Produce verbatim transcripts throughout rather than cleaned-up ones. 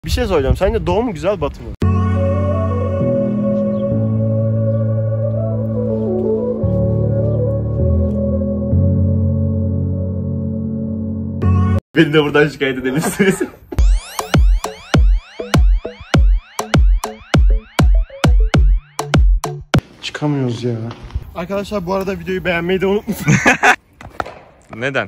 Bir şey söyleyeceğim. Sence doğu mu güzel, batı mı? Beni de buradan şikayet edebilirsiniz. Çıkamıyoruz ya. Arkadaşlar bu arada videoyu beğenmeyi de unutmayın. Neden?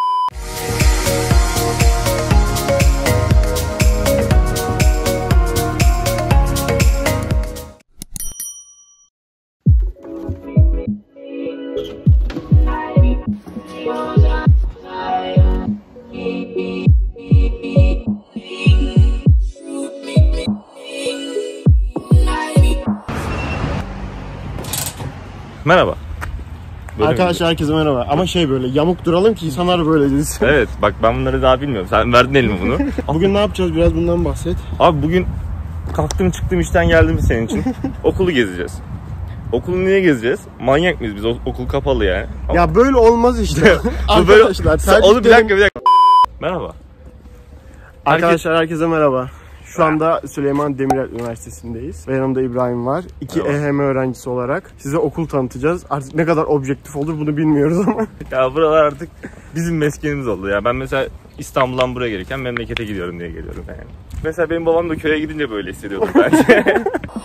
Merhaba. Böyle Arkadaşlar herkese merhaba. Ama şey böyle yamuk duralım ki insanlar böyle desin. Evet bak ben bunları daha bilmiyorum. Sen verdin elime bunu. Bugün ne yapacağız? Biraz bundan bahset. Abi bugün kalktım çıktım işten geldim senin için. Okulu gezeceğiz. Okulu niye gezeceğiz? Manyak mıyız biz? O, okul kapalı yani. Ya böyle olmaz işte. Bu böyle... Arkadaşlar Oğlum bir dakika bir dakika. Merhaba. Arkadaşlar herkese merhaba. Şu anda Süleyman Demirel Üniversitesi'ndeyiz. Ve yanımda İbrahim var. İki Merhaba. E H M öğrencisi olarak size okul tanıtacağız. Artık ne kadar objektif olur bunu bilmiyoruz ama. Ya buralar artık bizim meskenimiz oldu ya. Ben mesela İstanbul'dan buraya gelirken memlekete gidiyorum diye geliyorum yani. Mesela benim babam da köye gidince böyle hissediyordu bence.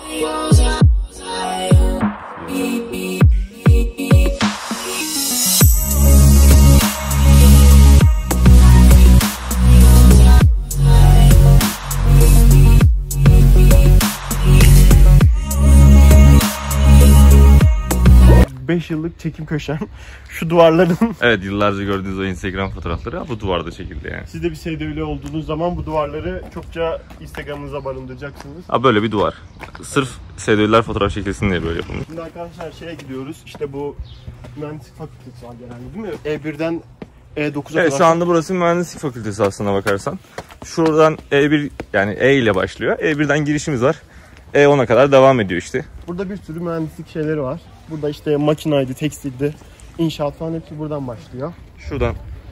beş yıllık çekim köşem. Şu duvarların. Evet yıllarca gördüğünüz o Instagram fotoğrafları bu duvarda çekildi yani. Siz de bir S D Ö'lü olduğunuz zaman bu duvarları çokça Instagram'ınıza barındıracaksınız. Ha böyle bir duvar. Sırf S D Ö'lüler fotoğraf çekilsin diye böyle yapılmış. Şimdi arkadaşlar şeye gidiyoruz. İşte bu mühendislik fakültesi var genelde değil mi? E birden E dokuza Evet kadar. şu anda burası mühendislik fakültesi aslına bakarsan. Şuradan E bir yani E ile başlıyor. E birden girişimiz var. E ona kadar devam ediyor işte. Burada bir sürü mühendislik şeyleri var. Burada işte makinaydı, tekstildi, inşaat falan hepsi buradan başlıyor. Şuradan.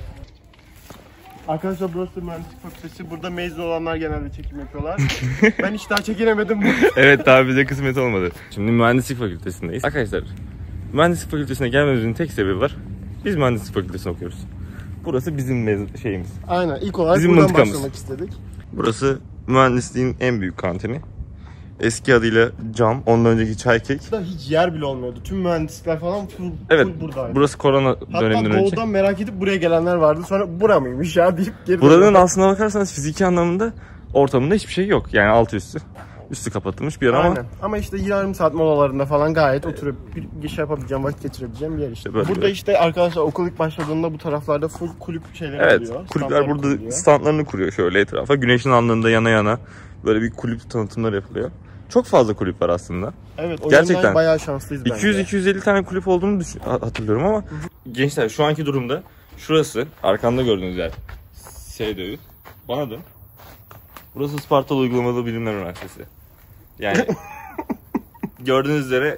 Arkadaşlar burası mühendislik fakültesi. Burada mezun olanlar genelde çekim yapıyorlar. Ben hiç daha çekinemedim. Evet daha bize kısmet olmadı. Şimdi mühendislik fakültesindeyiz. Arkadaşlar mühendislik fakültesine gelmemizin tek sebebi var. Biz mühendislik fakültesini okuyoruz. Burası bizim mez- şeyimiz. Aynen ilk olarak Bizim buradan mıntıkamız. başlamak istedik. Burası mühendisliğin en büyük kantini. Eski adıyla cam, ondan önceki çay kek. Burada hiç yer bile olmuyordu. Tüm mühendislikler falan full, Evet, full buradaydı. burası korona döneminden Hatta önce. doğudan merak edip buraya gelenler vardı. Sonra bura mıymış ya deyip geri Buranın dönüyorlar. aslına bakarsanız fiziki anlamında ortamında hiçbir şey yok. Yani altı üstü. Üstü kapatılmış bir yer ama. Aynen. Ama işte yarım saat molalarında falan gayet oturup bir şey yapabileceğim, vakit geçirebileceğim bir yer işte. Böyle Burada böyle. işte arkadaşlar okul ilk başladığında bu taraflarda full kulüp şeyleri Evet, oluyor. kulüpler Standları burada kuruluyor. standlarını kuruyor şöyle etrafa. Güneşin alnında yana yana böyle bir kulüp tanıtımları yapılıyor. Çok fazla kulüp var aslında. Evet, o gerçekten yönden bayağı şanslıyız bence. iki yüz iki yüz elli tane kulüp olduğunu düşün- hatırlıyorum ama gençler şu anki durumda şurası arkamda gördüğünüz yer S D Ü. Bana dön. Burası Ispartalı Uygulamalı Bilimler Üniversitesi. Yani gördüğünüz üzere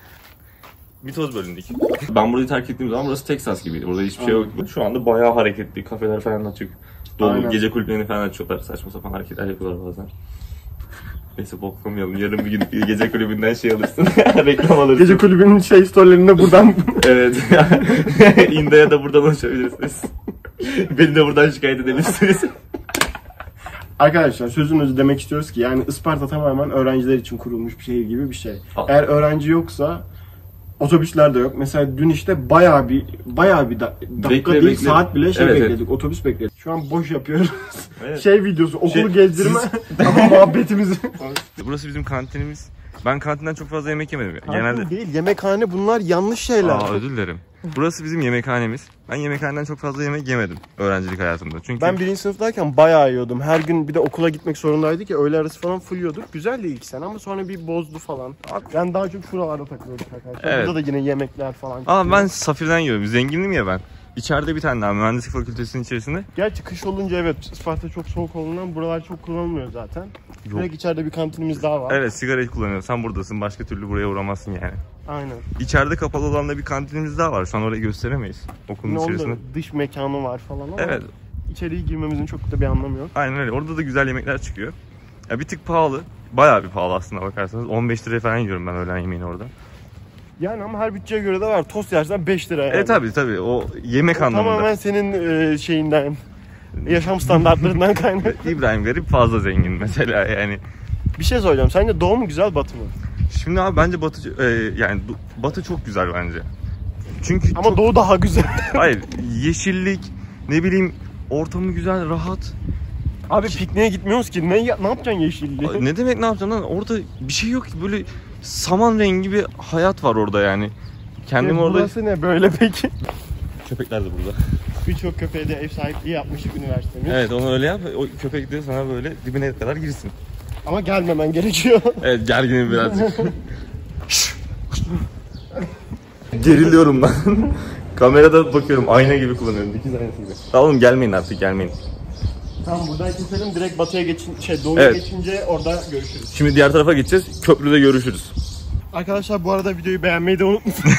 mitoz bölündük. Ben burayı terk ettiğim zaman burası Texas gibiydi. Burada hiçbir şey yoktu. Şu anda bayağı hareketli. Kafeler falan açık. Dolu Aynen. gece kulüplerini falan açıyorlar. Saçma sapan hareketler yapıyorlar bazen. Neyse boklamayalım. Yarın bir gün bir gece kulübünden şey alırsın. Reklam alırsın. Gece kulübünün şey storylerinde buradan. Evet. İnda'ya da buradan ulaşabilirsiniz. Beni de buradan şikayet edebilirsiniz. Arkadaşlar sözünüzü demek istiyoruz ki yani Isparta tamamen öğrenciler için kurulmuş bir şehir gibi bir şey. Aa. Eğer öğrenci yoksa otobüsler de yok. Mesela dün işte bayağı bir bayağı bir da, dakika Bekle, değil bekle. saat bile şey Evet, bekledik. evet. Otobüs bekledik. Şu an boş yapıyoruz. Evet. Şey videosu, okulu Şey, gezdirme ama muhabbetimizi. Burası bizim kantinimiz. Ben kantinden çok fazla yemek yemedim. Kantin Genelde... değil, yemekhane bunlar yanlış şeyler. Aa özür dilerim. Burası bizim yemekhanemiz. Ben yemekhaneden çok fazla yemek yemedim öğrencilik hayatımda. Çünkü Ben birinci sınıftayken bayağı yiyordum. Her gün bir de okula gitmek zorundaydık ya, öğle arası falan full yiyorduk. Güzeldi ilk sene ama sonra bir bozdu falan. Yani daha çok şuralarda takılıyorduk arkadaşlar. Evet. Burada da yine yemekler falan. Aa ben Safir'den yiyorum. Zenginim ya ben. İçeride bir tane daha mühendislik fakültesinin içerisinde. Gerçi kış olunca evet Isparta çok soğuk olduğundan buralar çok kullanılmıyor zaten. Yok. Direkt içeride bir kantinimiz daha var. Evet sigara kullanıyorum. Sen buradasın. Başka türlü buraya uğramazsın yani. Aynen. İçeride kapalı olan da bir kantinimiz daha var. Şu an orayı gösteremeyiz. Okulun Yine içerisinde. onda dış mekanı var falan ama Evet. içeriye girmemizin çok da bir anlamı yok. Aynen öyle. Orada da güzel yemekler çıkıyor. Ya bir tık pahalı. Bayağı bir pahalı aslında bakarsanız. on beş liraya falan yiyorum ben öğlen yemeğini orada. Yani ama her bütçeye göre de var. Tost yersen beş lira yani. E tabi tabi o yemek o anlamında. Tamamen senin e, şeyinden, yaşam standartlarından kaynaklı. İbrahim Garip fazla zengin mesela yani. Bir şey söyleyeceğim. Sence doğu mu güzel, batı mı? Şimdi abi bence batı e, yani batı çok güzel bence. Çünkü ama çok... doğu daha güzel. Hayır, yeşillik, ne bileyim, ortamı güzel, rahat. Abi pikniğe gitmiyoruz ki. Ne, ne yapacaksın yeşilliği? Ne demek ne yapacaksın lan? Orada bir şey yok ki, böyle saman rengi bir hayat var orada yani. Kendim e, orada... Burası ne böyle peki? Köpekler de burada. Birçok köpeğe de ev sahipliği yapmıştık üniversitemiz. Evet, onu öyle yap. O köpek de sana böyle dibine kadar girsin. Ama gelmemen gerekiyor. Evet, gerginim birazcık. Geriliyorum ben. Kamerada bakıyorum, ayna gibi kullanıyorum. Dikiz aynası gibi. Tamam oğlum, gelmeyin artık, gelmeyin. Tamam, buradan keselim, direkt batıya geçin, şey doğuya Evet. geçince orada görüşürüz. Şimdi diğer tarafa geçeceğiz. Köprüde görüşürüz. Arkadaşlar bu arada videoyu beğenmeyi de unutmayın.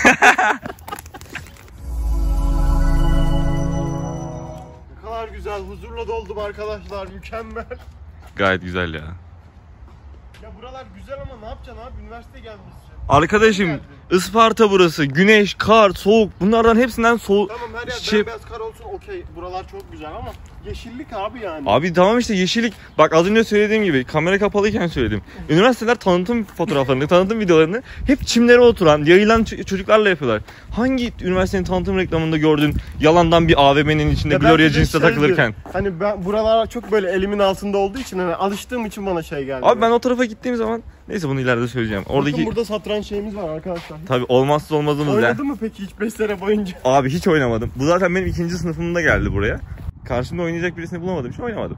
Ne kadar güzel, huzurla doldum arkadaşlar, mükemmel. Gayet güzel ya. Ya buralar güzel ama ne yapacaksın abi, üniversiteye gelmişsin. Arkadaşım, Isparta burası. Güneş, kar, soğuk. Bunlardan hepsinden soğuk. Tamam, her yer şey... beyaz kar olsun, okey. Buralar çok güzel ama yeşillik abi yani. Abi tamam işte, yeşillik. Bak az önce söylediğim gibi, kamera kapalıyken söyledim. Üniversiteler tanıtım fotoğraflarını, tanıtım videolarını hep çimlere oturan, yayılan çocuklarla yapıyorlar. Hangi üniversitenin tanıtım reklamında gördün yalandan bir A V M'nin içinde Gloria Jeans'te takılırken? Hani ben buralar çok böyle elimin altında olduğu için, hani alıştığım için bana şey geldi. Abi ben o tarafa gittiğim zaman, neyse bunu ileride söyleyeceğim. Oradaki... Bakın burada satranç şeyimiz var arkadaşlar. Tabii olmazsa olmazımız ya. Oynadın mı peki hiç beş sene boyunca? Abi hiç oynamadım. Bu zaten benim ikinci sınıfımda geldi buraya. Karşımda oynayacak birisini bulamadım. Hiç oynamadım.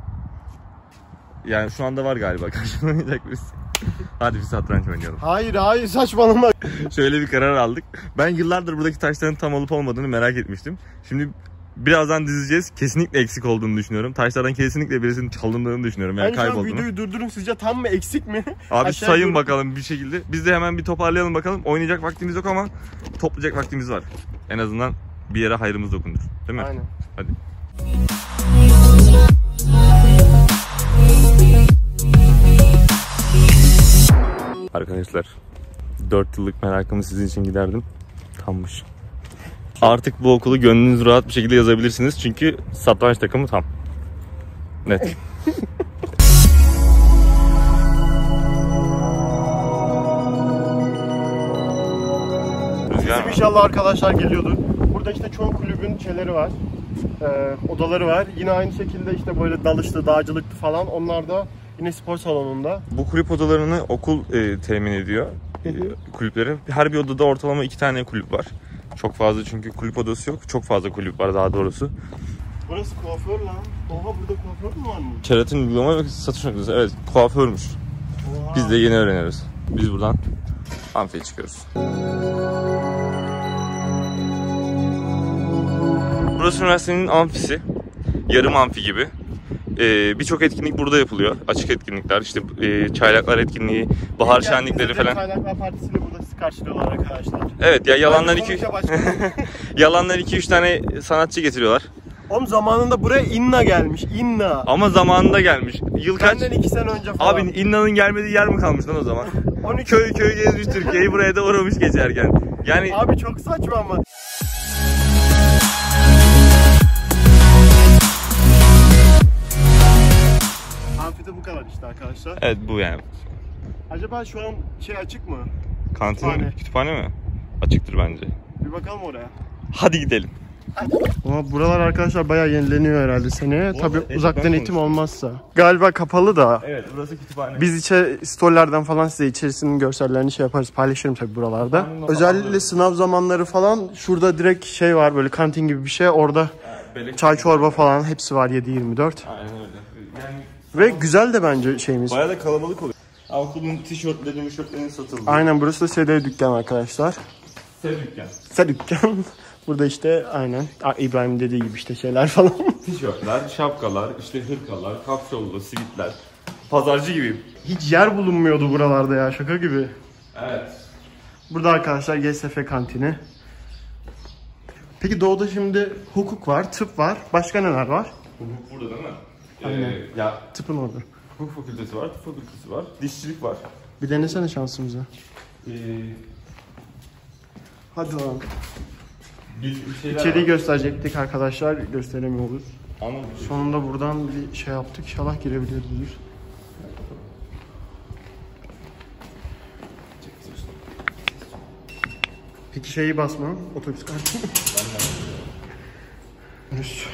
Yani şu anda var galiba karşımda oynayacak birisi. Hadi bir satranç oynayalım. Hayır hayır, saçmalama. Şöyle bir karar aldık. Ben yıllardır buradaki taşların tam olup olmadığını merak etmiştim. Şimdi birazdan dizeceğiz. Kesinlikle eksik olduğunu düşünüyorum. Taşlardan kesinlikle birisinin çalındığını düşünüyorum. Yani Yani şu an kaybolduğunu. videoyu durdurun, sizce tam mı eksik mi? Abi Aşağı sayın dur- bakalım bir şekilde. Biz de hemen bir toparlayalım bakalım. Oynayacak vaktimiz yok ama toplayacak vaktimiz var. En azından bir yere hayrımız dokunur. Değil mi? Aynen. Hadi. Arkadaşlar, dört yıllık merakımı sizin için giderdim. Tammış. Artık bu okulu gönlünüz rahat bir şekilde yazabilirsiniz. Çünkü satranç takımı tam. Net. Rüzgar İnşallah arkadaşlar geliyordur. Burada işte çoğu kulübün şeyleri var. Ee, odaları var. Yine aynı şekilde işte böyle dalışlı, dağcılıklı falan. Onlar da yine spor salonunda. Bu kulüp odalarını okul e, temin ediyor. E, kulüpleri. Her bir odada ortalama iki tane kulüp var. Çok fazla, çünkü kulüp odası yok. Çok fazla kulüp var daha doğrusu. Burası kuaför lan. Oha, burada kuaför mü var mı? Keratin uygulama ve satış noktası. Evet, kuaförmüş. Oha. Biz de yeni öğreniyoruz. Biz buradan amfiye çıkıyoruz. Burası üniversitenin amfisi. Yarım amfi gibi. Ee, Birçok etkinlik burada yapılıyor. Açık etkinlikler, işte e, çaylaklar etkinliği, bahar şenlikleri falan. Çaylaklar Partisi'yle burada sizi karşılıyorlar arkadaşlar. Evet ya, yalandan iki Konuşa başladım. yalandan iki üç tane sanatçı getiriyorlar. Oğlum zamanında buraya Inna gelmiş. Inna. Ama zamanında gelmiş. Yıl kaç? Benden iki sene önce falan. Abi İnna'nın gelmediği yer mi kalmış lan o zaman? on üç Köy köy gezmiş Türkiye'yi, buraya da uğramış geçerken. Yani Abi çok saçma ama. Amfide bu kadar işte arkadaşlar. evet, bu yani. Acaba şu an şey açık mı? Kantin Kütüphane. mi? Kütüphane mi? Açıktır bence. Bir bakalım oraya. Hadi gidelim. Ama buralar arkadaşlar bayağı yenileniyor herhalde seneye. Bu Tabii arada en uzaktan çok ben eğitim konuştum. olmazsa. Galiba kapalı da. Evet, burası kütüphane. Biz içe storylerden falan size içerisinin görsellerini şey yaparız, paylaşırım tabii buralarda. Aynen. Özellikle sınav zamanları falan şurada direkt şey var, böyle kantin gibi bir şey. Orada Beleş- çay çorba falan hepsi var yedi yirmi dört. Aynen öyle. Yani Ve güzel de bence şeyimiz. bayağı da kalabalık oluyor. Okulun tişörtleri, mişörtlerinin satıldığı. Aynen, burası da S D dükkan arkadaşlar. Sev dükkan. S D dükkan. Burada işte aynen İbrahim dediği gibi işte şeyler falan. Tişörtler, şapkalar, işte hırkalar, kapşonlu, sivitler. Pazarcı gibi. Hiç yer bulunmuyordu buralarda ya, şaka gibi. Evet. Burada arkadaşlar G S F kantini. Peki doğuda şimdi hukuk var, tıp var. Başka neler var? Hukuk burada değil mi? Aynen. Ee, ya Tıpın orada. Hukuk fakültesi var, tıp fakültesi var, dişçilik var. Bir denesene şansımıza. Ee, Hadi lan. bir şeyler İçeriği gösterecektik arkadaşlar, gösteremiyoruz. Anladım. Sonunda buradan bir şey yaptık, inşallah girebiliriz. Peki şeyi basma, otobüs kartı. Henüz.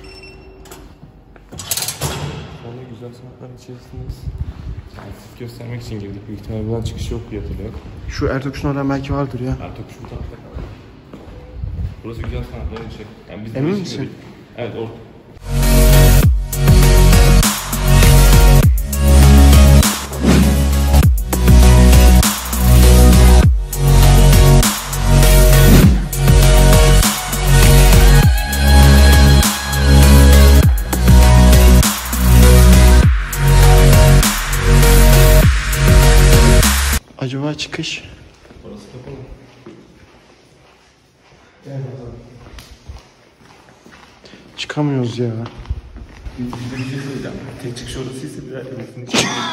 Sonra güzel sanatların içerisindeyiz. Sertifik göstermek için girdik. Büyük ihtimalle buradan çıkış yok diye hatırlıyorum. Şu Ertokuş'un oradan belki vardır ya. Ertokuş'un bu tarafta kaldı. Burası güzel sanatların içi. Yani biz Emin de misin? girdik. Evet, orada. Acaba çıkış? Burası kapalı. Gel bakalım. Çıkamıyoruz ya. Bir bir şey söyleyeceğim. Tek çıkış orasıysa bir arasını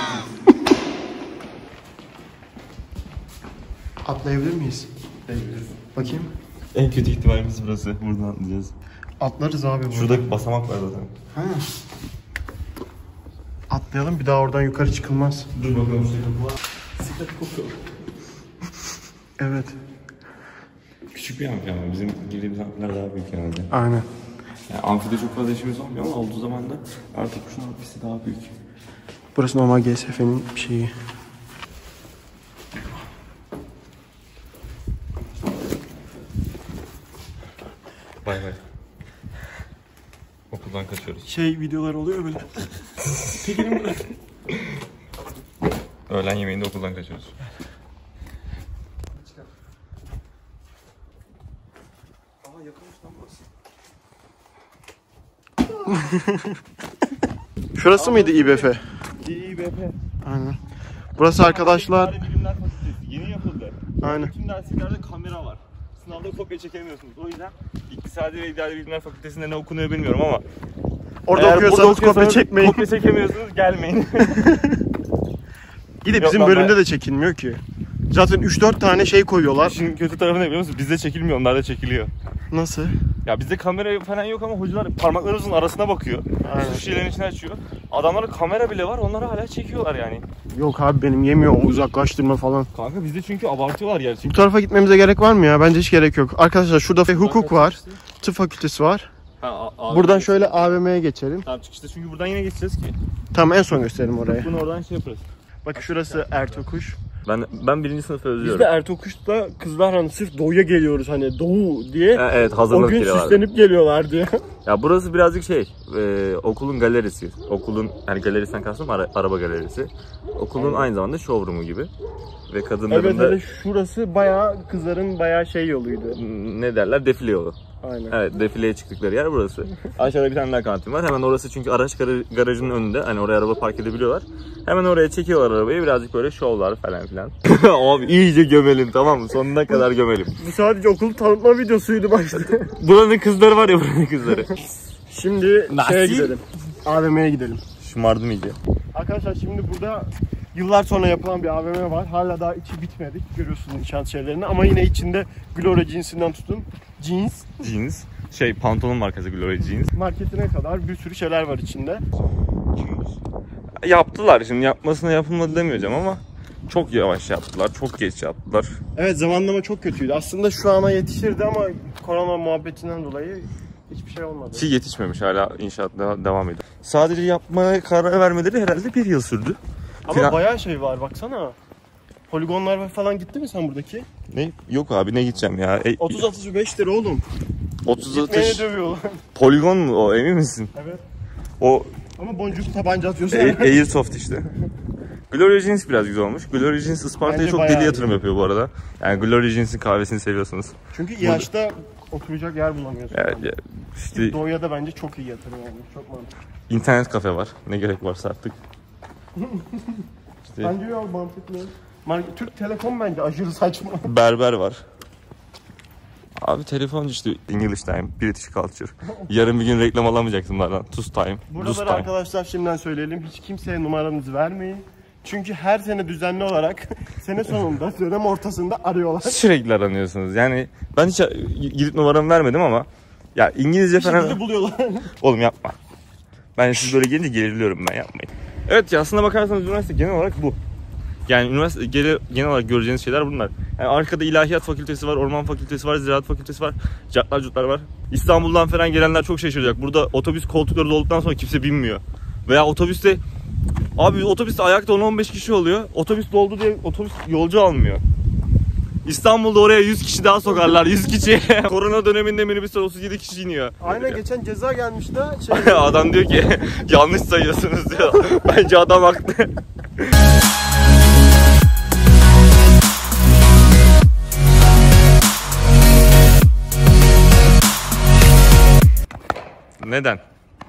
Atlayabilir miyiz? çekebiliriz. Bakayım. En kötü ihtimalimiz burası. Buradan atlayacağız. Atlarız abi burada. Şurada basamak var zaten. Ha. Atlayalım, bir daha oradan yukarı çıkılmaz. Dur bakalım işte kapı var. Bisiklet kokuyor. Evet. Küçük bir amfi ama bizim girdiğimiz amfiler daha büyük genelde. Aynen. Yani amfide çok fazla işimiz olmuyor ama olduğu zaman da artık şunun amfisi daha büyük. Burası normal G S F'nin şeyi. Bay bay. Okuldan kaçıyoruz. Şey videolar oluyor böyle. Tekinim burası. Öğlen yemeğinde okuldan kaçıyoruz. Aa, yakınmış lan burası. Şurası mıydı İ B F? İ B F. Aynen. Burası arkadaşlar. Bilimler Fakültesi yeni yapıldı. Aynen. Bütün derslerde kamera var. Sınavda kopya çekemiyorsunuz. O yüzden İktisadi ve İdari Bilimler Fakültesi'nde ne okunuyor bilmiyorum ama Orada okuyorsanız kopya çekmeyin. Kopya çekemiyorsunuz, gelmeyin. Bir de Yok bizim lan, bölümde ben- de çekilmiyor ki. Zaten üç dört tane şey koyuyorlar. Şimdi kötü tarafı ne biliyor musun? Bizde çekilmiyor, onlarda çekiliyor. Nasıl? Ya bizde kamera falan yok ama hocalar parmaklarımızın arasına bakıyor. Aynen. Su şişelerin içine açıyor. Adamların kamera bile var, onları hala çekiyorlar yani. Yok abi, benim yemiyor o uzaklaştırma falan. Kanka bizde çünkü abartıyorlar Bu gerçekten. tarafa gitmemize gerek var mı ya? Bence hiç gerek yok. Arkadaşlar şurada hukuk var. Tıp fakültesi var. Ha, a- Buradan şöyle A V M'ye geçelim. Tamam çıkışta çünkü buradan yine geçeceğiz ki. Tamam, en son gösterelim orayı. Bunu oradan şey yaparız. Bak şurası Ertokuş. Ben ben birinci sınıfı Biz de Ertokuş'ta kızlar hani sırf doğuya geliyoruz hani doğu diye. Ha, evet, O hazırlık gün geliyorlar. süslenip geliyorlar diye. Ya burası birazcık şey, e, okulun galerisi. Okulun, hani galerisinden kastım ara, araba galerisi. Okulun aynı zamanda showroom'u gibi. Ve kadınların Evet, da hele şurası bayağı kızların bayağı şey yoluydu. ne derler, defile yolu. Aynen. Evet, defileye çıktıkları yer burası. Aşağıda bir tane daha kantin var. Hemen orası çünkü araç gar- garajının önünde. Hani oraya araba park edebiliyorlar. Hemen oraya çekiyorlar arabayı. Birazcık böyle şovlar falan filan. Abi iyice gömelim, tamam mı? Sonuna kadar gömelim. Bu sadece okul tanıtma videosuydu başta. Buranın kızları var ya, buranın kızları. Şimdi Nasıl? şeye gidelim. A V M'ye gidelim. Şımardım iyice. Arkadaşlar şimdi burada yıllar sonra yapılan bir A V M var. Hala daha içi bitmedi. Görüyorsunuz inşaat şeylerini. Ama yine içinde Gloria cinsinden tutun. Jeans Jeans. Şey, pantolon markası Gloria Jeans. marketine kadar bir sürü şeyler var içinde. Yaptılar, şimdi yapmasına yapılmadı demeyeceğim ama çok yavaş yaptılar, çok geç yaptılar. Evet, zamanlama çok kötüydü. Aslında şu ana yetişirdi ama korona muhabbetinden dolayı hiçbir şey olmadı. Ki yetişmemiş, hala inşaat de- devam ediyor. Sadece yapmaya karar vermeleri herhalde bir yıl sürdü. Ama Plan- bayağı şey var baksana. Poligonlar falan gitti mi sen buradaki? Ne? Yok abi, ne gideceğim ya? E, otuz otuz beş lira oğlum. otuz Gitmeye atış. dövüyorlar. Poligon mu o, emin misin? Evet. O Ama boncuk tabanca atıyorsun. e- Airsoft işte. Gloria Jeans biraz güzel olmuş. Gloria Jeans Isparta'ya Bence çok bayağı deli yatırım iyi. yapıyor bu arada. Yani Gloria Jeans'in kahvesini seviyorsanız. Çünkü İHA'da oturacak yer bulamıyorsun. Evet, ya, işte Doğuya da bence çok iyi yatırım yani. Çok mantıklı. internet kafe var. Ne gerek varsa artık. İşte Bence ya mantıklı. Mar- Türk Telekom bence aşırı saçma. berber var. Abi telefon işte English time, British culture. Yarın bir gün reklam alamayacaksın bunlardan. Tuz time, Duz Buraları time. arkadaşlar şimdiden söyleyelim. Hiç kimseye numaranızı vermeyin. Çünkü her sene düzenli olarak sene sonunda, dönem ortasında arıyorlar. Sürekli aranıyorsunuz. Yani ben hiç gidip numaramı vermedim ama ya İngilizce Bir falan... şekilde buluyorlar. Oğlum yapma. Ben siz böyle gelince geriliyorum, ben yapmayın. Evet ya, aslında bakarsanız üniversite genel olarak bu. Yani üniversite genel, genel olarak göreceğiniz şeyler bunlar. Yani arkada ilahiyat fakültesi var, orman fakültesi var, ziraat fakültesi var, cartlar curtlar var. İstanbul'dan falan gelenler çok şaşıracak. Burada otobüs koltukları dolduktan sonra kimse binmiyor. Veya otobüste, abi otobüste ayakta on on beş kişi oluyor. Otobüs doldu diye otobüs yolcu almıyor. İstanbul'da oraya yüz kişi daha sokarlar, yüz kişi. Korona döneminde minibüste otuz yedi kişi iniyor. Aynen, geçen ceza gelmiş de şey... Adam diyor ki yanlış sayıyorsunuz diyor. Bence adam haklı. Neden?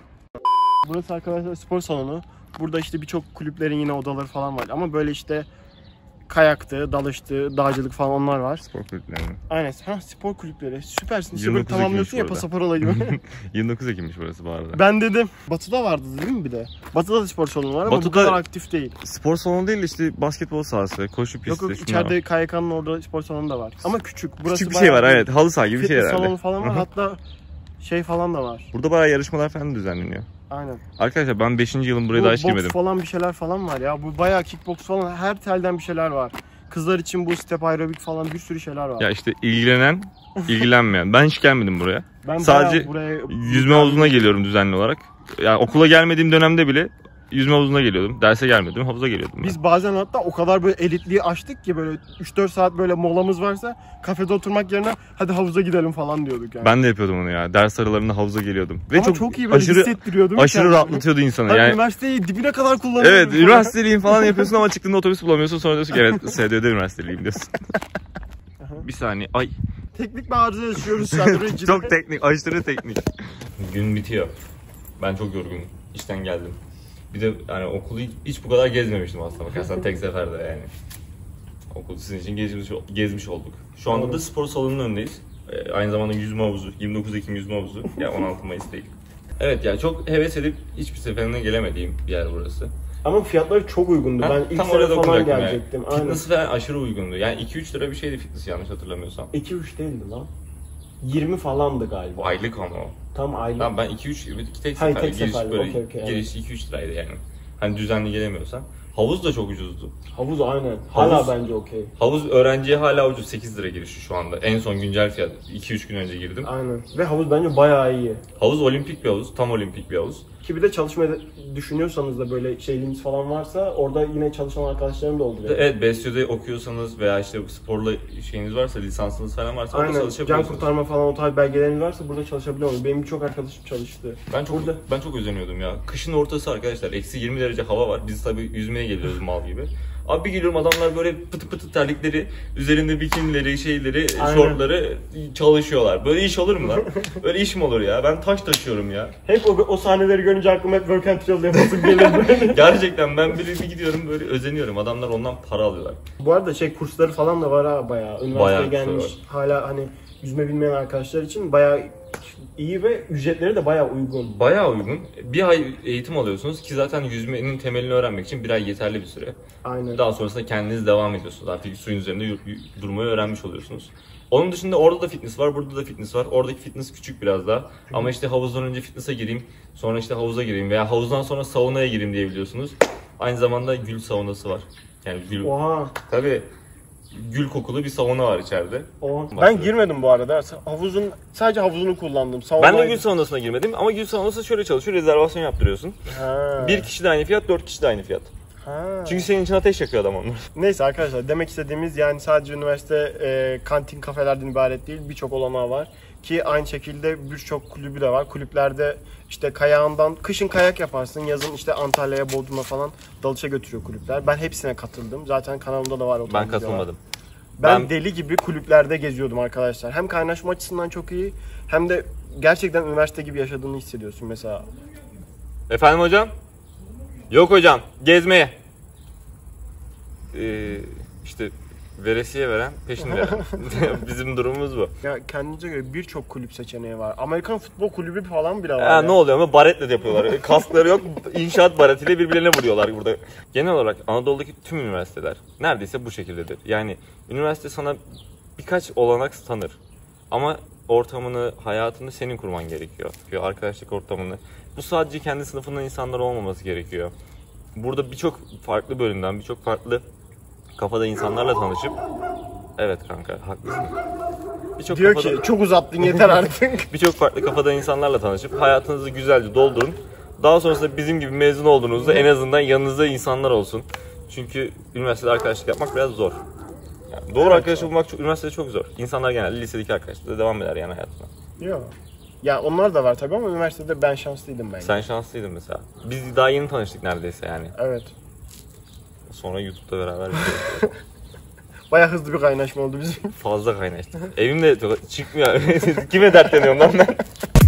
Burası arkadaşlar spor salonu. Burada işte birçok kulüplerin yine odaları falan var. Ama böyle işte kayaktı, dalıştı, dağcılık falan onlar var. Spor kulüpleri mi? Aynen. Ha, spor kulüpleri. Süpersin. İşte böyle tamamlıyorsun ya pasaport gibi. yirmi dokuz Ekim'miş burası bu arada. Ben dedim. Batı'da vardı değil mi bir de? Batı'da da spor salonu var ama Batı'da bu kadar aktif değil. Spor salonu değil, işte basketbol sahası, koşu pisti. Yok yok, içeride K Y K'nın orada spor salonu da var. Ama küçük. Burası küçük bir şey var, evet. Halı saha gibi bir şey herhalde. herhalde. Salonu falan var. Hatta şey falan da var. Burada bayağı yarışmalar falan düzenleniyor. Aynen. Arkadaşlar ben beşinci yılım buraya bu daha hiç girmedim. Boks falan bir şeyler falan var ya. Bu bayağı kickbox falan, her telden bir şeyler var. Kızlar için bu step aerobik falan bir sürü şeyler var. Ya işte ilgilenen, ilgilenmeyen. Ben hiç gelmedim buraya. Ben sadece buraya... yüzme havuzuna geliyorum düzenli olarak. Yani okula gelmediğim dönemde bile yüzme havuzuna geliyordum. Derse gelmedim, havuza geliyordum. Biz ben. bazen hatta o kadar böyle elitliği açtık ki böyle üç dört saat böyle molamız varsa kafede oturmak yerine hadi havuza gidelim falan diyorduk yani. Ben de yapıyordum onu ya. Ders aralarında havuza geliyordum. Ve ama çok, çok iyi böyle aşırı, hissettiriyordum. Aşırı kendimi. Rahatlatıyordu insanı. Yani, yani üniversiteyi dibine kadar kullanıyordum. Evet, üniversiteliyim falan yapıyorsun ama çıktığında otobüs bulamıyorsun. Sonra diyorsun ki evet, S D Ö'de üniversiteliyim diyorsun. Bir saniye. Ay. Teknik bir arıza yaşıyoruz şu an. Çok teknik, aşırı teknik. Gün bitiyor. Ben çok yorgunum. İşten geldim. Bir de yani okulu hiç bu kadar gezmemiştim aslında bakarsan, tek seferde yani. Okulu sizin için gezmiş, gezmiş olduk. Şu anda da spor salonunun önündeyiz. Ee, aynı zamanda yüzme havuzu, yirmi dokuz Ekim yüzme havuzu. Ya yani on altı Mayıs değil. Evet yani çok heves edip hiçbir seferinde gelemediğim bir yer burası. Ama fiyatları çok uygundu. Ha, ben ilk sene falan gelecektim. Yani. Fitness falan aşırı uygundu. Yani iki üç lira bir şeydi fitness, yanlış hatırlamıyorsam. iki üç değildi lan. yirmi falandı galiba. Aylık ama o. Tam aylık. Tamam, ben iki üç tek Hayır, sefer tek giriş sefer. böyle okay, okay, giriş iki üç liraydı yani. Hani düzenli gelemiyorsan. Havuz da çok ucuzdu. Havuz aynen. Hala Havuz, bence okey. Havuz öğrenciye hala ucuz, sekiz lira girişi şu anda. En son güncel fiyat iki üç gün önce girdim. Aynen. Ve havuz bence bayağı iyi. Havuz olimpik bir havuz, tam olimpik bir havuz. Ki bir de çalışmayı düşünüyorsanız da böyle şeyliğiniz falan varsa orada yine çalışan arkadaşlarım da oldu. Yani. Evet, Besyo'da okuyorsanız veya işte sporla şeyiniz varsa, lisansınız falan varsa aynen, orada çalışabiliyorsunuz. Can kurtarma falan o tarz belgeleriniz varsa burada çalışabiliyorsunuz. Benim birçok arkadaşım çalıştı. Ben çok burada... ben çok özeniyordum ya. Kışın ortası arkadaşlar, eksi yirmi derece hava var. Biz tabii yüzmeye geliyoruz mal gibi. Abi bir geliyorum, adamlar böyle pıtı pıtı terlikleri, üzerinde bikinileri, şeyleri, aynen, şortları çalışıyorlar. Böyle iş olur mu lan? Böyle iş mi olur ya? Ben taş taşıyorum ya. Hep o, o sahneleri görünce aklıma hep work and travel yapasım gelir. Gerçekten ben bir, bir gidiyorum böyle özeniyorum. Adamlar ondan para alıyorlar. Bu arada şey kursları falan da var ha bayağı. Üniversiteye gelmiş hala hani yüzme bilmeyen arkadaşlar için bayağı iyi ve ücretleri de bayağı uygun. Bayağı uygun. Bir ay eğitim alıyorsunuz ki zaten yüzmenin temelini öğrenmek için bir ay yeterli bir süre. Aynen. Daha sonrasında kendiniz devam ediyorsunuz. Artık suyun üzerinde durmayı öğrenmiş oluyorsunuz. Onun dışında orada da fitness var, burada da fitness var. Oradaki fitness küçük biraz daha. Ama işte havuzdan önce fitness'a gireyim, sonra işte havuza gireyim veya havuzdan sonra saunaya gireyim diyebiliyorsunuz. Aynı zamanda gül saunası var. Yani gül. Oha. Tabii. Gül kokulu bir sauna var içeride. Oha. Ben girmedim bu arada. Havuzun sadece havuzunu kullandım. Saunaydı. Ben de gül saunasına girmedim ama gül saunası şöyle çalışıyor. Rezervasyon yaptırıyorsun. Ha. Bir kişi de aynı fiyat, dört kişi de aynı fiyat. Ha. Çünkü senin için ateş yakıyor adam onlar. Neyse arkadaşlar, demek istediğimiz yani sadece üniversite e, kantin kafelerden ibaret değil, birçok olanağı var. Ki aynı şekilde birçok kulübü de var. Kulüplerde işte kayağından, kışın kayak yaparsın, yazın işte Antalya'ya, Bodrum'a falan dalışa götürüyor kulüpler. Ben hepsine katıldım. Zaten kanalımda da var o. Ben katılmadım. Ben, ben deli gibi kulüplerde geziyordum arkadaşlar. Hem kaynaşma açısından çok iyi, hem de gerçekten üniversite gibi yaşadığını hissediyorsun mesela. Efendim hocam? Yok hocam, gezmeye. Ee, işte veresiye veren, peşin veren. Bizim durumumuz bu. Ya kendinize göre birçok kulüp seçeneği var. Amerikan futbol kulübü falan bile var. Ya, ya. ne oluyor ama baretle de yapıyorlar. Kaskları yok, inşaat baretiyle birbirlerine vuruyorlar burada. Genel olarak Anadolu'daki tüm üniversiteler neredeyse bu şekildedir. Yani üniversite sana birkaç olanak tanır. Ama ortamını, hayatını senin kurman gerekiyor. Arkadaşlık ortamını. Bu sadece kendi sınıfından insanlar olmaması gerekiyor. Burada birçok farklı bölümden, birçok farklı kafada insanlarla tanışıp... Evet kanka, haklısın. Birçok Diyor kafada... ki çok uzattın yeter artık. Birçok farklı kafada insanlarla tanışıp hayatınızı güzelce doldurun. Daha sonrasında bizim gibi mezun olduğunuzda en azından yanınızda insanlar olsun. Çünkü üniversitede arkadaşlık yapmak biraz zor. Yani doğru evet, arkadaş bulmak çok, üniversitede çok zor. İnsanlar genelde lisedeki arkadaşlıkla devam eder yani hayatına. Yok. Ya onlar da var tabii ama üniversitede ben şanslıydım bence. Sen şanslıydın mesela. Biz daha yeni tanıştık neredeyse yani. Evet. Sonra YouTube'da beraber Bayağı hızlı bir kaynaşma oldu bizim. Fazla kaynaştık. Evimde çıkmıyor. Kime dertleniyorum lan ben?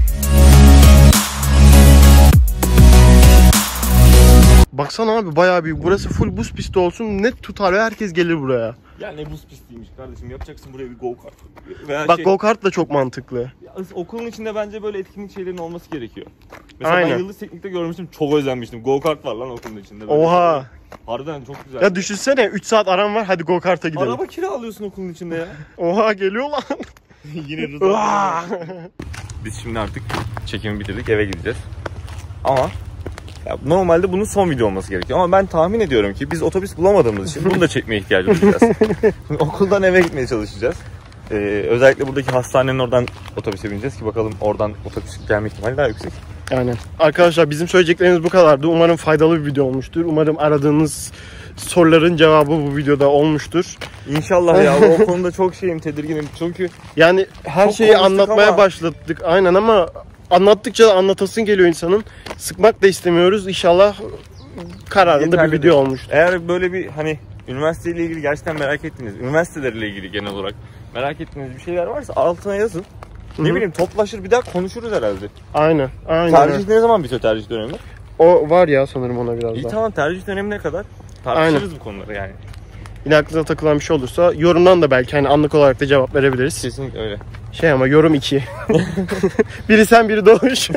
Baksana abi bayağı büyük. Burası full buz pisti olsun. Net tutar ve herkes gelir buraya. Ya ne buz pistiymiş kardeşim. Yapacaksın buraya bir go kart. Veya Bak şey... go kart da çok mantıklı. Ya, okulun içinde bence böyle etkinlik şeylerin olması gerekiyor. Mesela Aynen. ben Yıldız Teknik'te görmüştüm. Çok özenmiştim. Go kart var lan okulun içinde. Böyle Oha. Harbiden çok güzel. Ya düşünsene üç saat aram var hadi go kart'a gidelim. Araba kiralıyorsun okulun içinde ya. Oha geliyor lan. Yine Rıza. Biz şimdi artık çekimi bitirdik, eve gideceğiz. Ama ya normalde bunun son video olması gerekiyor. Ama ben tahmin ediyorum ki biz otobüs bulamadığımız için bunu da çekmeye ihtiyacı duyacağız. Okuldan eve gitmeye çalışacağız. Ee, özellikle buradaki hastanenin oradan otobüse bineceğiz ki bakalım oradan otobüs gelme ihtimali daha yüksek. Yani arkadaşlar bizim söyleyeceklerimiz bu kadardı. Umarım faydalı bir video olmuştur. Umarım aradığınız soruların cevabı bu videoda olmuştur. İnşallah ya. O konuda çok şeyim, tedirginim. Çünkü yani her çok şeyi anlatmaya ama... başladık. Aynen ama anlattıkça da anlatasın geliyor insanın. Sıkmak da istemiyoruz. İnşallah kararında yeterli bir video olmuştur. Eğer böyle bir hani üniversiteyle ilgili gerçekten merak ettiğiniz, üniversitelerle ilgili genel olarak merak ettiğiniz bir şeyler varsa altına yazın. Ne Hı-hı. bileyim toplaşır bir daha konuşuruz herhalde. Aynen. Aynen. Tercih ne zaman bitiyor tercih dönemi? O var ya sanırım ona biraz İyi daha. Tamam tercih dönemine kadar tartışırız Aynen. bu konuları yani. Yine aklınıza takılan bir şey olursa yorumdan da belki hani anlık olarak da cevap verebiliriz. Kesinlikle öyle. Şey ama yorum iki. Biri sen biri Doğuş.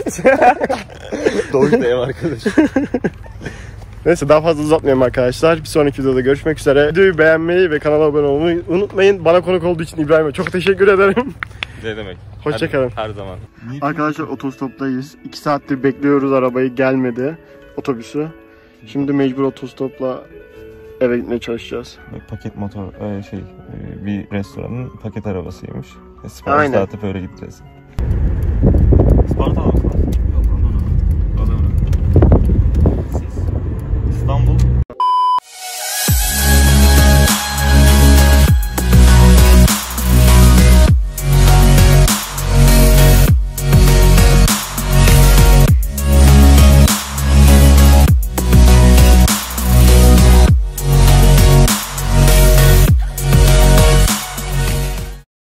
Doğuş da ev arkadaş. Neyse daha fazla uzatmayalım arkadaşlar. Bir sonraki videoda görüşmek üzere. Videoyu beğenmeyi ve kanala abone olmayı unutmayın. Bana konuk olduğu için İbrahim'e çok teşekkür ederim. Ne demek. Hoşçakalın. Her, her zaman. Arkadaşlar otostoptayız. iki saattir bekliyoruz arabayı gelmedi. Otobüsü. Şimdi mecbur otostopla eve gitmeye çalışacağız. Paket motor şey bir restoranın paket arabasıymış. Sipariş dağıtıp öyle gideceğiz. Spartalı mısınız?